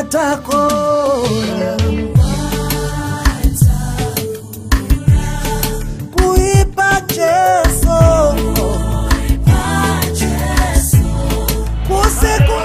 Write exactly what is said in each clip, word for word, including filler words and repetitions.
takora kuipa Jesu kusiku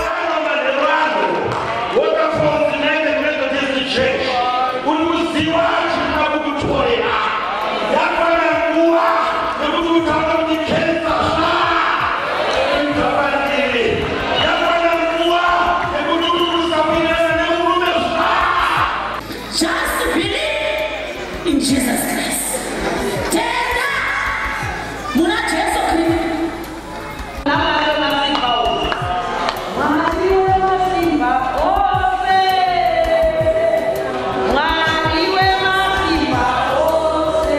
in Jesus Christ. Tena muna Yesu Kristo. Namayo masimba. Mwaliwe masimba ose. Mwaliwe masimba ose.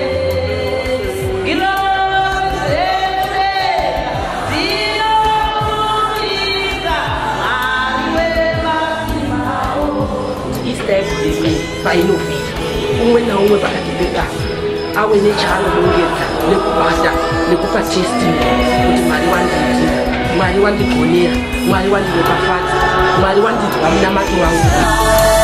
Ilo sese. Dino kuliza. Mwaliwe masimba ose. Istep dimi fainofi. Umwe na umwe bakatibeka awe nechalo longenza nekubasa nekupa testimony kuti Mwari wanditi Mwari wandigonera Mwari wandibafadza Mwari wandidwa munamato wangu.